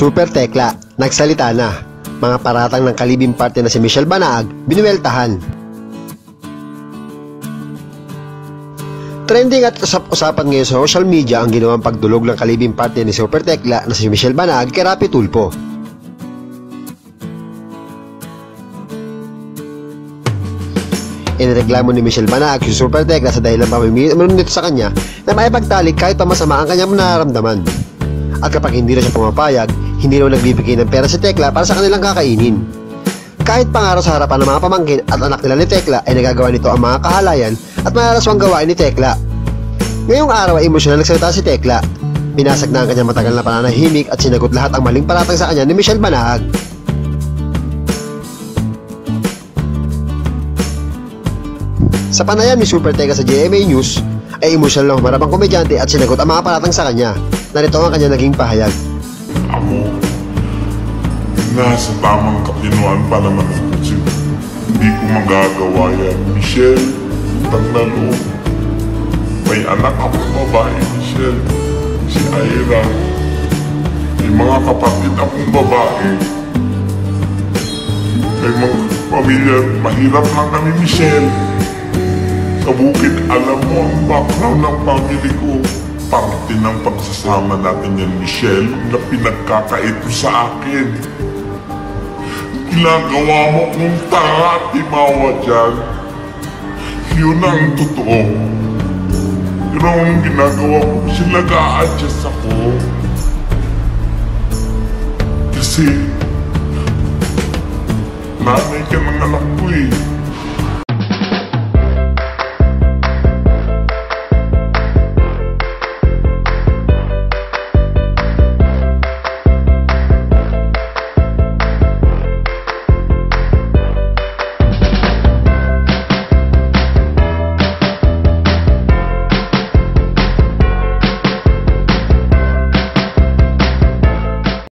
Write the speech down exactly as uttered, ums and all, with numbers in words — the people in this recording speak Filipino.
Super Tekla, nagsalita na. Mga paratang ng kalibing parte na si Michelle Banaag, binuweltahan. Trending at usap-usapan ngayon sa social media ang ginawang pagdulog ng kalibing parte ni Super Tekla na si Michelle Banaag kay Rapi Tulfo. Inireklamo ni Michelle Banaag si Super Tekla sa dahilan pamimilit nito sa kanya na maipagtalik kahit pa masama ang kanyang nararamdaman. At kapag hindi na siya pumapayag, hindi raw nagbibigay ng pera si Tekla para sa kanilang kakainin. Kahit pangaraw sa harapan ng mga pamangkin at anak nila ni Tekla ay nagagawa nito ang mga kahalayan at malaraswang gawain ni Tekla. Ngayong araw ay emosyonal nagsalita si Tekla. Binasag na ang kanyang matagal na pananahimik at sinagot lahat ang maling paratang sa kanya ni Michelle Banaag. Sa panayam ni Super Tekla sa G M A News, ay emosyonal na humarap ang komedyante at sinagot ang mga paratang sa kanya. Narito ang kanya naging pahayag. Ako, nasa tamang katinuan pa naman ako. Hindi ko magagawa yan. Michelle, utang na loob. May anak akong babae, Michelle. Si Ira. May mga kapatid akong babae. May mga pamilya, mahirap lang kami, Michelle. Sa bukid, alam mo ang background ng family ko. Parte ng pagsasama natin yan, Michelle, na pinagkakait mo sa akin. Ginagawa mo kung tanga at imawa dyan. Yun ang totoo. Yun ang ginagawa mo, Michelle, nag-a-adjust ako. Kasi, nanay ka ng anak ko eh.